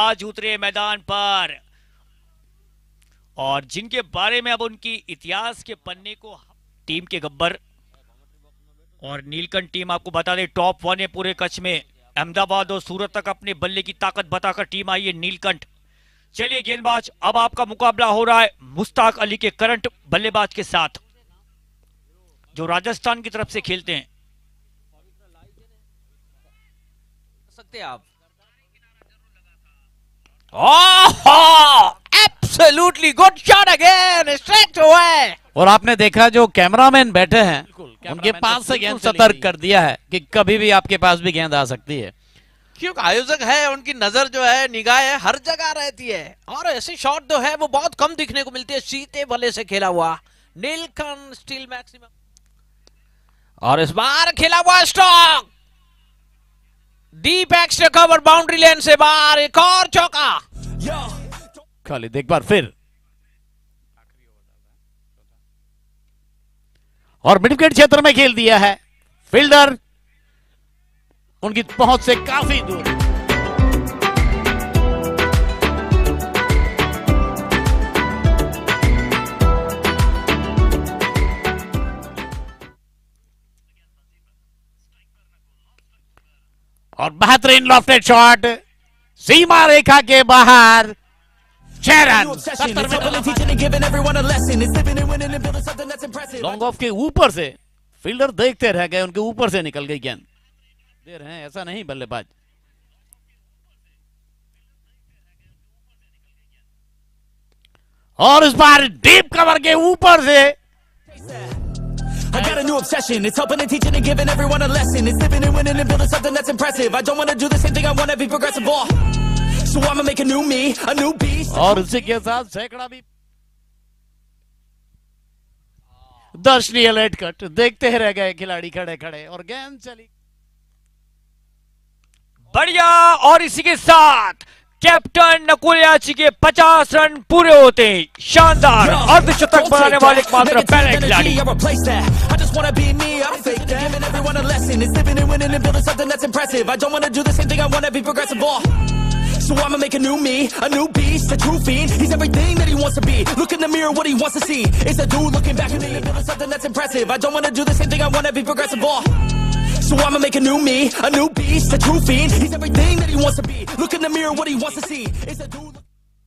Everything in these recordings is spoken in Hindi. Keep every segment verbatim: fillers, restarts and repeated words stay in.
गेंदबाज उतरे मैदान पर और जिनके बारे में अब उनकी इतिहास के पन्ने को टीम के गब्बर और नीलकंठ टीम आपको बता दें टॉप वन है पूरे कच्छ में। अहमदाबाद और सूरत तक अपने बल्ले की ताकत बताकर टीम आई है नीलकंठ। चलिए गेंदबाज, अब आपका मुकाबला हो रहा है मुश्ताक अली के करंट बल्लेबाज के साथ जो राजस्थान की तरफ से खेलते हैं। सकते आप absolutely good shot again straight away. और आपने देखा जो कैमरामैन बैठे हैं उनके पास से गेंद सतर्क कर दिया है कि कभी भी आपके पास भी गेंद आ सकती है, क्योंकि आयोजक है उनकी नजर जो है निगाह है हर जगह रहती है और ऐसे शॉट जो है वो बहुत कम दिखने को मिलती है। सीते भले से खेला हुआ नीलकंठ स्टील मैक्सिमम और इस बार खेला हुआ stroke deep extra cover boundary line से बाहर एक और चौका। खालिद एक बार फिर और मिड विकेट क्षेत्र में खेल दिया है। फील्डर उनकी पहुंच से काफी दूर। और बेहतरीन लॉफ्टेड शॉट सीमा रेखा के बाहर छह रन। लॉन्ग ऑफ के ऊपर से फील्डर देखते रह गए, उनके ऊपर से निकल गई गेंद। दे रहे हैं ऐसा नहीं बल्लेबाज। और इस बार डीप कवर के ऊपर से I got a new obsession. It's helping and teaching and giving everyone a lesson. It's living and winning and building something that's impressive. I don't want to do the same thing. I want to be progressive. Oh. So I'ma make a new me, a new beast. और उसी के साथ सैकड़ा भी दर्शनीय लेट कट देखते रह गए खिलाड़ी खड़े खड़े और गेंद चली बढ़िया। और इसी के साथ कैप्टन नकुल याची के पचास रन पूरे होते हैं। शानदार अर्धशतक बनाने वाले एकमात्र पहले खिलाड़ी। So I'ma make a new me, a new beast, a true fiend. He's everything that he wants to be. Look in the mirror, what he wants to see. It's a dude looking back at me and building something that's impressive. I don't wanna do the same thing, I wanna be progressive. Oh. So I'ma make a new me, a new beast, a true fiend. He's everything that he wants to be. Look in the mirror, what he wants to see. It's a dude.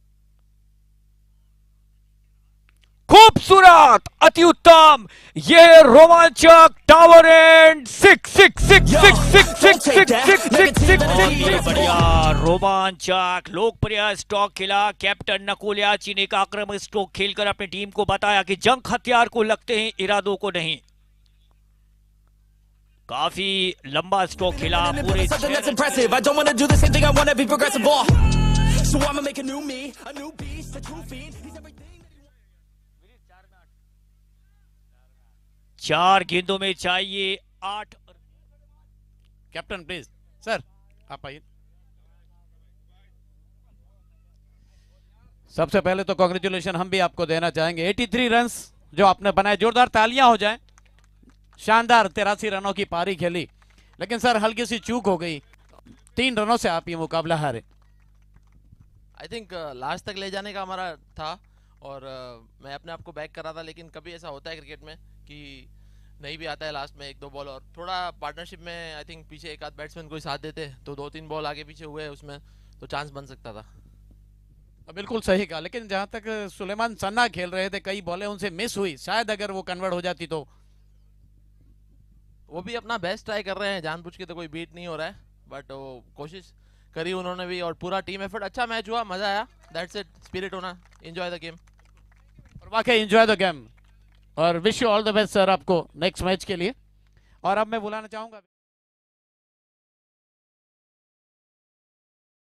खूबसूरत, अति उत्तम, ये रोमांचक tower and six six six six six six six six six बढ़िया रोमांचक लोकप्रिय स्ट्रोक खेला। कैप्टन नकुल याची ने एक आक्रामक स्ट्रोक खेलकर अपनी टीम को बताया कि जंग हथियार को लगते हैं, इरादों को नहीं। काफी लंबा स्ट्रोक खेला पूरे चार गेंदों में चाहिए आठ। कैप्टन प्लीज सर आप आइए। सबसे पहले तो कांग्रेचुलेशन हम भी आपको देना चाहेंगे। तिरासी रन्स जो आपने बनाए, जोरदार तालियां हो जाएं। शानदार तिरासी रनों की पारी खेली, लेकिन सर हल्की सी चूक हो गई, तीन रनों से आप ये मुकाबला हारे। आई थिंक लास्ट तक ले जाने का हमारा था और uh, मैं अपने आप को बैक कर रहा था, लेकिन कभी ऐसा होता है क्रिकेट में कि नहीं भी आता है लास्ट में एक दो बॉल और थोड़ा पार्टनरशिप में आई थिंक पीछे एक आध बैट्समैन कोई साथ देते तो दो तीन बॉल आगे पीछे हुए उसमें तो चांस बन सकता था। बिल्कुल सही कहा, लेकिन जहां तक सुलेमान सन्ना खेल रहे थे कई बॉलें उनसे मिस हुई, शायद अगर वो कन्वर्ट हो जाती तो। वो भी अपना बेस्ट ट्राई कर रहे हैं, जानबूझ के तो कोई बीट नहीं हो रहा है, बट वो कोशिश करी उन्होंने भी और पूरा टीम एफर्ट। अच्छा मैच हुआ, मजा आया, दैट्स इट, स्पिरिट होना, एंजॉय द गेम। और वाकई एंजॉय द गेम और wish you all the best sir आपको नेक्स्ट मैच के लिए। और अब मैं बुलाना चाहूंगा